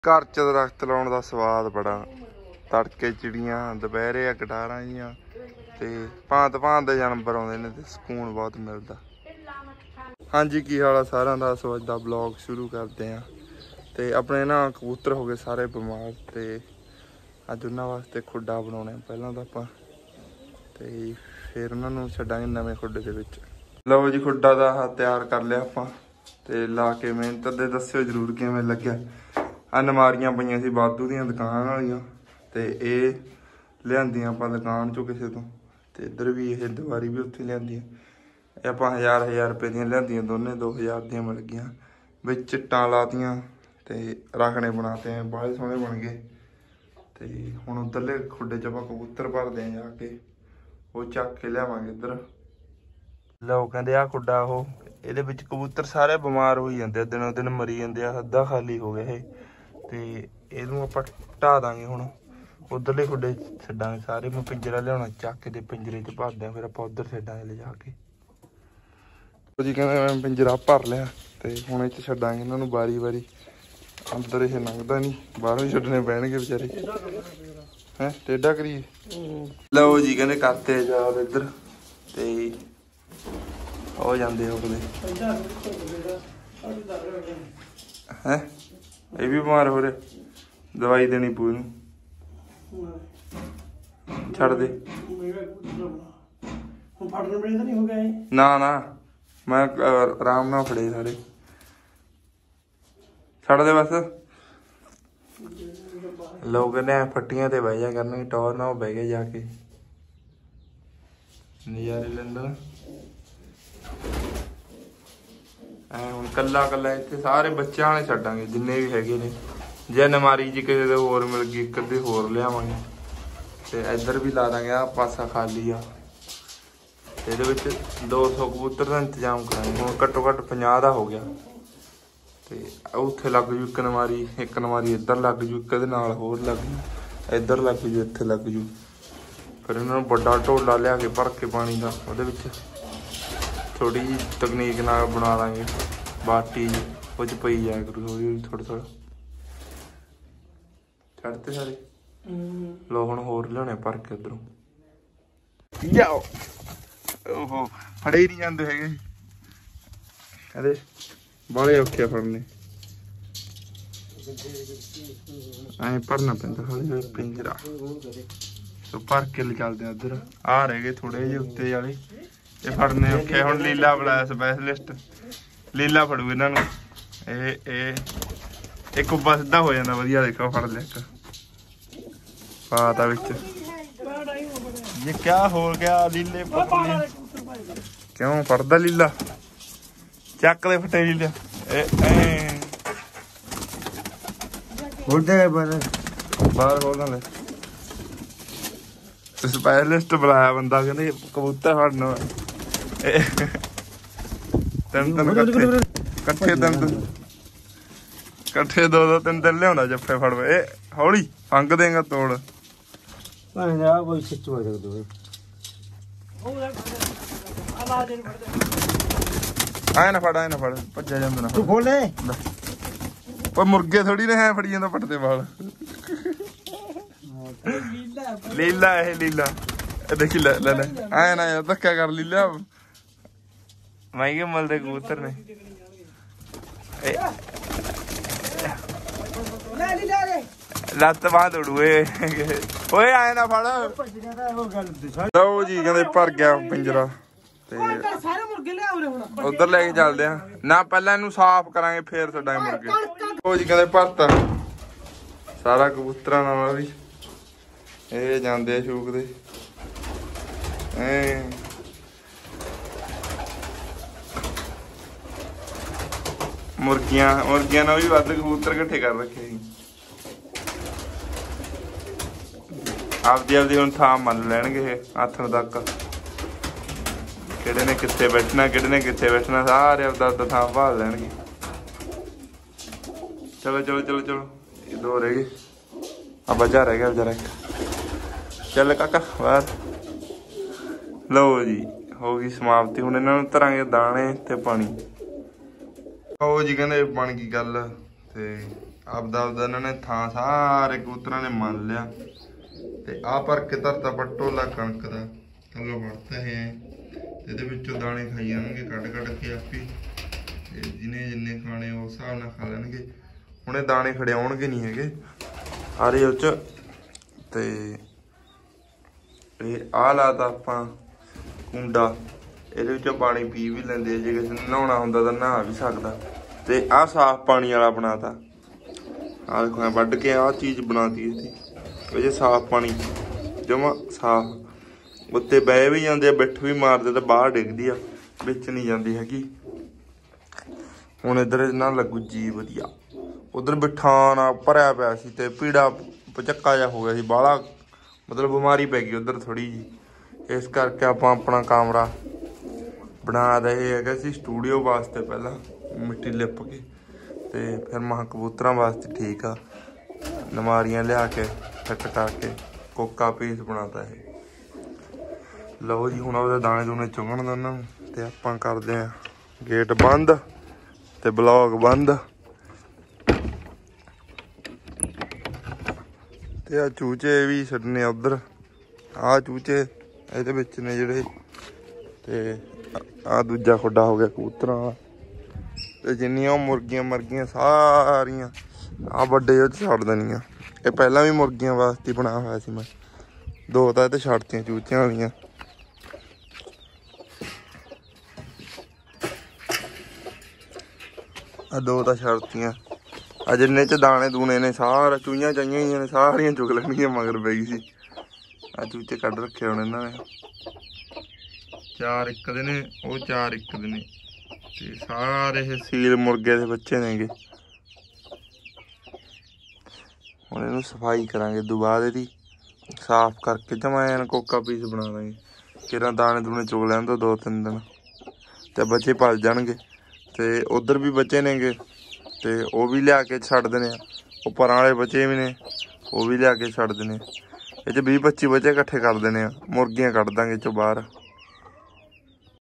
घर च दरख्त लाने का स्वाद बड़ा। तड़के चिड़ियां, दुपहरे गटारां जियां ते भांत भांत दे जानवर आउंदे ने ते सकून बहुत मिलता। हाँ जी, की हाल है सारा दा। सो अज दा ब्लॉग शुरू करते हैं। ते अपने ना कबूतर हो गए सारे बीमार ते अज उन्हां वास्ते खुड्डा बनाउणे पहलां तां आपां ते फिर उन्हां नूं छड्डांगे नवें खुड्डे दे विच। लो जी, खुड्डा दा तैयार कर लिया आपां ते ला के मेहनत दे दस्सिओ जरूर किवें लग्गिआ। अलमारियां पईयां सी वाधू दियां दुकान वालियां ते एह लिआंदियां आपां दुकान चों किसे तों ते इधर भी ये दवारी भी उत्थे लिआंदियां। आपां 1000 रुपए दियां लिआंदियां दोने, 2000 दियां मिल गईयां। विच चिट्टां लातियां ते रखने बनाते हैं, बड़े सोहणे बन गए। ते हुण उधरले खुड्डे च आपां कबूतर भरदे हैं जाके, वो चक के लिआवांगे इधर। लो कहंदे आ खुड्डा ओह ਇਹਦੇ ਵਿੱਚ कबूतर सारे बीमार हो जाते, दिनों दिन मरी जाते। अद्धा खाली हो गया ते ਇਹਨੂੰ ਆਪਾਂ ਢਾ ਦਾਂਗੇ। ਹੁਣ ਉਧਰਲੇ ਖੁੱਡੇ ਛੱਡਾਂਗੇ ਸਾਰੇ। ਮੈਂ ਪਿੰਜਰਾ ਲਿਆਉਣਾ ਚੱਕ ਕੇ ਤੇ ਪਿੰਜਰੇ 'ਚ ਭਰਦੇ ਆ, ਫਿਰ ਆਪਾਂ ਉਧਰ ਛੱਡਾਂਗੇ ਲਿਜਾ ਕੇ। ਜੀ ਕਹਿੰਦੇ ਮੈਂ ਪਿੰਜਰਾ ਭਰ ਲਿਆ ਤੇ ਹੁਣ ਇਹ 'ਚ ਛੱਡਾਂਗੇ ਇਹਨਾਂ ਨੂੰ ਵਾਰੀ ਵਾਰੀ। ਅੰਦਰ ਇਹ ਲੰਘਦਾ ਨਹੀਂ, ਬਾਹਰੋਂ ਹੀ ਛੱਡਣੇ ਪੈਣਗੇ ਵਿਚਾਰੇ। ਹੈਂ ਟੇਢਾ ਕਰੀਏ। ਲਓ ਜੀ ਕਹਿੰਦੇ ਕਰਤੇ ਆਜ਼ਾਦ ਇੱਧਰ ਤੇ ਹੋ ਜਾਂਦੇ ਉਹਦੇ ਹੈ। ਇਹ ਵੀ ਬਿਮਾਰ ਹੋ ਰਿਹਾ, ਦਵਾਈ ਦੇਣੀ ਪੂ ਇਹਨੂੰ। ਛੱਡ ਦੇ ਨਾ ਨਾ, ਮੈਂ ਆਰਾਮ ਨਾਲ ਫੜੇ ਸਾਰੇ। ਛੱਡ ਦੇ ਬਸ। ਲੋਕ ਕਹਿੰਦੇ ਫੱਟੀਆਂ ਤੇ ਬਹਿ ਜਾ ਕਰਨਗੇ, ਟੌਰ ਨਾਲ ਬਹਿ ਗਏ ਜਾ ਕੇ ਨਜ਼ਾਰੇ ਲੈਂਦਾ। ਐ ਹੁਣ ਕੱਲਾ ਕੱਲਾ ਇੱਥੇ ਸਾਰੇ ਬੱਚਿਆਂ ਵਾਲੇ ਛੱਡਾਂਗੇ ਜਿੰਨੇ ਵੀ ਹੈਗੇ ਨੇ। ਜੇ ਨਮਾਰੀ ਜੀ ਕਿਸੇ ਦੇ ਹੋਰ ਮਿਲ ਗਈ, ਇੱਕ ਅੱਧੀ ਹੋਰ ਲਿਆਵਾਂਗੇ ਤੇ ਇੱਧਰ ਵੀ ਲਾ ਦਾਂਗੇ। ਆ ਪਾਸਾ ਖਾਲੀ ਆ, ਇਹਦੇ ਵਿੱਚ 200 ਕਬੂਤਰ ਦਾ ਇੰਤਜ਼ਾਮ ਕਰਾਂਗੇ। ਹੁਣ ਘੱਟੋ ਘੱਟ 50 ਦਾ ਹੋ ਗਿਆ ਤੇ ਉੱਥੇ ਲੱਗ ਜੂ ਇੱਕ ਨਮਾਰੀ। ਇੱਕ ਨਮਾਰੀ ਇੱਧਰ ਲੱਗ ਜੂ, ਇੱਕ ਇਹਦੇ ਨਾਲ ਹੋਰ ਲੱਗ ਜੂ, ਇੱਧਰ ਲੱਗ ਜੂ, ਇੱਥੇ ਲੱਗ ਜੂ। ਫਿਰ ਇਹਨਾਂ ਨੂੰ ਵੱਡਾ ਢੋਲਾ ਲਿਆ ਕੇ ਭਰ ਕੇ ਪਾਣੀ ਦਾ, ਉਹਦੇ ਵਿੱਚ ਥੋੜੀ ਜਿਹੀ ਤਕਨੀਕ ਨਾਲ ਬਣਾ ਦਾਂਗੇ ਬਾਟੀ, ਉਹ 'ਚ ਪਈ ਜਾਇਆ ਕਰੂ ਹੌਲੀ ਹੌਲੀ ਥੋੜਾ ਥੋੜਾ। ਛੱਡਤੇ ਸਾਰੇ। ਲੋ ਹੁਣ ਹੋਰ ਲਿਆਉਣੇ ਭਰ ਕੇ ਉੱਧਰੋਂ। ਜਾਓ। ਓਹੋ ਫੜੇ ਹੀ ਨਹੀਂ ਜਾਂਦੇ ਹੈਗੇ, ਕਹਿੰਦੇ ਬਾਹਲੇ ਔਖੇ ਫੜਨੇ। ਐਂ ਭਰਨਾ ਪੈਂਦਾ ਹੌਲੀ ਹੌਲੀ ਪਿੰਜਰਾ। ਸੋ ਭਰ ਕੇ ਲੈ ਚੱਲਦੇ ਆ ਉੱਧਰ। ਆ ਰਹਿ ਗਏ ਥੋੜੇ ਜਿਹੇ ਉੱਤੇ ਵਾਲੇ, ਇਹ ਫੜਨੇ ਔਖੇ। ਹੁਣ ਲੀਲਾ ਬੁਲਾਇਆ ਸਪੈਸ਼ਲਿਸਟ, ਲੀਲਾ ਫੜੂ ਇਹਨਾਂ ਨੂੰ। ਇਹ ਕੁੱਬਾ ਸਿੱਧਾ ਹੋ ਜਾਂਦਾ ਵਧੀਆ। ਦੇਖੋ ਫੜ ਲਿਆ ਇੱਕ, ਪਾਤਾ ਵਿੱਚ। ਇਹ ਕਿਆ ਹੋ ਗਿਆ ਲੀਲੇ ਕਿਉਂ ਫੜਦਾ ਲੀਲਾ? ਚੱਕ ਦੇ ਫਟੇ ਲੀਲਾ। ਬਾਹਰ ਖੋਲ ਲੈ। ਸਪੈਸ਼ਲਿਸਟ ਬੁਲਾਇਆ ਬੰਦਾ, ਕਹਿੰਦੇ ਕਬੂਤਰ ਫੜਨਾ। ਤਿੰਨ ਇਕੱਠੇ ਇਕੱਠੇ ਦੋ ਤਿੰਨ ਤਿੰਨ ਲਿਆਉਂਦਾ ਜੱਫੇ ਫੜ। ਇਹ ਹੌਲੀ ਫੰਗ ਦੇਗਾ ਤੋੜ। ਆਏ ਨਾ ਫੜ, ਆਏ ਨਾ ਫੜ, ਭੱਜਿਆ ਜਾਂਦਾ ਨਾ। ਉਹ ਮੁਰਗੇ ਥੋੜੀ ਨੇ ਹੈ ਫੜੀ ਜਾਂਦਾ ਪੱਟਦੇ ਵਾਲ। ਲੀਲਾ ਇਹ ਲੀਲਾ ਦੇਖੀ ਲੈ ਲੈ ਲੈ। ਆਏ ਨਾ ਯਾਰ ਧੱਕਾ ਕਰ ਲੀਲਾ। ਮਹਿੰਗੇ ਮੁੱਲ ਦੇ ਕਬੂਤਰ ਨੇ। ਲੱਤ ਬਾਹ ਤੋੜੂ ਓਏ। ਆਏ ਨਾ ਫੜ। ਲਓ ਜੀ ਕਹਿੰਦੇ ਭਰ ਗਿਆ ਪਿੰਜਰਾ ਤੇ ਉਧਰ ਲੈ ਕੇ ਚੱਲਦੇ ਆ ਨਾ। ਪਹਿਲਾਂ ਇਹਨੂੰ ਸਾਫ਼ ਕਰਾਂਗੇ ਫੇਰ ਛੱਡਾਂਗੇ ਮੁਰਗੇ। ਉਹ ਜੀ ਕਹਿੰਦੇ ਭਰਤਾ ਸਾਰਾ ਕਬੂਤਰਾਂ ਨਾਲ ਵੀ। ਇਹ ਜਾਂਦੇ ਆ ਸ਼ੂਕ ਦੇ। ਮੁਰਗੀਆਂ ਨਾਲ ਵੀ ਵੱਧ ਕਬੂਤਰ ਇਕੱਠੇ ਕਰ ਰੱਖੇ ਸੀ। ਆਪਦੀ ਹੁਣ ਥਾਂ ਮੰਨ ਲੈਣਗੇ ਆਥਣ ਤੱਕ, ਕਿਹੜੇ ਨੇ ਕਿੱਥੇ ਬੈਠਣਾ, ਕਿਹੜੇ ਨੇ ਕਿੱਥੇ ਬੈਠਣਾ। ਸਾਰੇ ਆਪਦਾ ਥਾਂ ਭਾਲ ਲੈਣਗੇ। ਚਲੋ ਚਲੋ ਚਲੋ ਚਲੋ, ਇਹ ਦੋ ਰਹਿ ਗਏ। ਆ ਬੱਚਾ ਰਹਿ ਗਿਆ ਵਿਚਾਰਾ। ਚੱਲ ਕਾਕਾ ਬਾਹਰ। ਲਓ ਜੀ ਹੋ ਗਈ ਸਮਾਪਤੀ। ਹੁਣ ਇਹਨਾਂ ਨੂੰ ਧਰਾਂਗੇ ਦਾਣੇ ਤੇ ਪਾਣੀ। ਉਹ ਜੀ ਕਹਿੰਦੇ ਬਣ ਗਈ ਗੱਲ ਤੇ ਆਪਦਾ ਆਪਦਾ ਇਹਨਾਂ ਨੇ ਥਾਂ ਸਾਰੇ ਕਬੂਤਰਾਂ ਨੇ ਮੰਨ ਲਿਆ। ਤੇ ਆ ਭਰ ਕੇ ਧਰਤਾ ਪਟੋਲਾ ਕਣਕ ਦਾ ਥੱਲੋਂ ਵੜਤਾ ਹੈ। ਇਹਦੇ ਵਿੱਚੋਂ ਦਾਣੇ ਖਾਈ ਜਾਣਗੇ ਕੱਢ ਕੱਢ ਕੇ ਆਪੀ, ਤੇ ਜਿਹਨੇ ਜਿੰਨੇ ਖਾਣੇ ਉਸ ਹਿਸਾਬ ਨਾਲ ਖਾ ਲੈਣਗੇ। ਹੁਣ ਇਹ ਦਾਣੇ ਖੜਿਆਉਣਗੇ ਨਹੀਂ ਹੈਗੇ ਸਾਰੇ ਉਹ 'ਚ। ਤੇ ਇਹ ਆਹ ਲਾਤਾ ਆਪਾਂ ਕੁੰਡਾ, ਇਹਦੇ ਵਿੱਚੋਂ ਪਾਣੀ ਪੀ ਵੀ ਲੈਂਦੇ, ਜੇ ਕਿਸੇ ਨੇ ਨਹਾਉਣਾ ਹੁੰਦਾ ਤਾਂ ਨਹਾ ਵੀ ਸਕਦਾ। ਤੇ ਆਹ ਸਾਫ਼ ਪਾਣੀ ਵਾਲਾ ਬਣਾਤਾ, ਆਹ ਦੇਖੋ ਵੱਢ ਕੇ ਆਹ ਚੀਜ਼ ਬਣਾਤੀ ਇਹਦੀ। ਇਹ ਸਾਫ਼ ਪਾਣੀ ਜਮਾ ਸਾਫ਼, ਉੱਤੇ ਬਹਿ ਵੀ ਜਾਂਦੇ ਆ, ਬਿੱਠ ਵੀ ਮਾਰਦੇ ਤਾਂ ਬਾਹਰ ਡਿੱਗਦੀ ਆ, ਵਿੱਚ ਨਹੀਂ ਜਾਂਦੀ ਹੈਗੀ। ਹੁਣ ਇੱਧਰ ਨਾ ਲੱਗੂ ਜੀ ਵਧੀਆ। ਉਧਰ ਬਿਠਾ ਨਾ ਭਰਿਆ ਪਿਆ ਸੀ ਤੇ ਪੀੜਾ ਪਚੱਕਾ ਜਿਹਾ ਹੋ ਗਿਆ ਸੀ ਬਾਹਲਾ, ਮਤਲਬ ਬਿਮਾਰੀ ਪੈ ਗਈ ਉਧਰ ਥੋੜੀ ਜਿਹੀ। ਇਸ ਕਰਕੇ ਆਪਾਂ ਆਪਣਾ ਕਮਰਾ ਬਣਾ ਰਹੇ ਹੈਗਾ ਸੀ ਸਟੂਡੀਓ ਵਾਸਤੇ, ਪਹਿਲਾਂ ਮਿੱਟੀ ਲਿਪ ਕੇ ਤੇ ਫਿਰ ਮਹਾਂ ਕਬੂਤਰਾਂ ਵਾਸਤੇ ਠੀਕ ਆ। ਨਮਾਰੀਆਂ ਲਿਆ ਕੇ ਫਿੱਟ ਕਰਕੇ ਕੋਕਾ ਪੀਸ ਬਣਾਤਾ ਇਹ। ਲਓ ਜੀ ਹੁਣ ਉਹਦੇ ਦਾਣੇ ਦੂਣੇ ਚੁਗਣ ਦਾ ਉਹਨਾਂ ਨੂੰ, ਤੇ ਆਪਾਂ ਕਰਦੇ ਆ ਗੇਟ ਬੰਦ ਤੇ ਬਲੌਗ ਬੰਦ। ਤੇ ਆ ਚੂਚੇ ਵੀ ਛੱਡਨੇ ਉਧਰ, ਆ ਚੂਚੇ ਇਹਦੇ ਵਿੱਚ ਨੇ ਜਿਹੜੇ, ਤੇ ਆ ਦੂਜਾ ਖੁੱਡਾ ਹੋ ਗਿਆ ਕਬੂਤਰਾਂ ਦਾ। ਤੇ ਜਿੰਨੀਆਂ ਮੁਰਗੀਆਂ ਮਰਗੀਆਂ ਸਾਰੀਆਂ ਆ ਵੱਡੇ ਉਹ 'ਚ ਛੱਡ ਦੇਣੀਆਂ। ਇਹ ਪਹਿਲਾਂ ਵੀ ਮੁਰਗੀਆਂ ਵਾਸਤੇ ਬਣਾਇਆ ਹੋਇਆ ਸੀ ਮੈਂ, 2 ਤਾਂ ਇਹ ਤੇ ਛੱਡਤੀਆਂ ਚੂਚਿਆਂ ਵਾਲੀਆਂ। ਆ 2 ਤਾਂ ਛੱਡਤੀਆਂ। ਆ ਜਿੰਨੇ 'ਚ ਦਾਣੇ ਦੂਣੇ ਨੇ ਸਾਰਾ ਚੂਹੀਆਂ ਚਾਹੀਆਂ ਹੋਈਆਂ ਨੇ ਸਾਰੀਆਂ ਚੁਗ ਲੈਣਗੀਆਂ, ਮਗਰ ਪਈ ਸੀ। ਆ ਚੂਚੇ ਕੱਢ ਰੱਖੇ ਹੁਣ ਇਹਨਾਂ ਨੇ, 4 ਇੱਕ ਦੇ ਨੇ, ਉਹ 4 ਇੱਕ ਦੇ ਨੇ, ਤੇ ਸਾਰੇ ਇਹ ਸੀਲ ਮੁਰਗੇ ਦੇ ਬੱਚੇ ਨੇਗੇ। ਹੁਣ ਇਹਨੂੰ ਸਫਾਈ ਕਰਾਂਗੇ ਦੁਬਾਰਾ, ਇਹਦੀ ਸਾਫ਼ ਕਰਕੇ ਜਮਾ ਐਨ ਕੋਕਾ ਪੀਸ ਬਣਾ ਦਾਂਗੇ। ਕਿਰਾਂ ਦਾਣੇ ਦੂਣੇ ਚੁਗ ਲੈਣ ਤੋਂ 2-3 ਦਿਨ, ਤੇ ਬੱਚੇ ਪਲ ਜਾਣਗੇ। ਤੇ ਉਧਰ ਵੀ ਬੱਚੇ ਨੇਗੇ, ਤੇ ਉਹ ਵੀ ਲਿਆ ਕੇ ਛੱਡ ਦੇਣੇ ਆ। ਉਹ ਪਰਾਂ ਵਾਲੇ ਬੱਚੇ ਵੀ ਨੇ, ਉਹ ਵੀ ਲਿਆ ਕੇ ਛੱਡ ਦੇਣੇ। ਇਹ 'ਚ 20-25 ਬੱਚੇ ਇਕੱਠੇ ਕਰ ਦੇਣੇ ਆ, ਮੁਰਗੀਆਂ ਕੱਢ ਦਾਂਗੇ 'ਚੋਂ ਬਾਹਰ।